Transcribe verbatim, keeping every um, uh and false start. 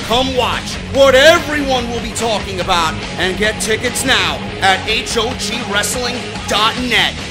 Come watch what everyone will be talking about and get tickets now at H O G wrestling dot net.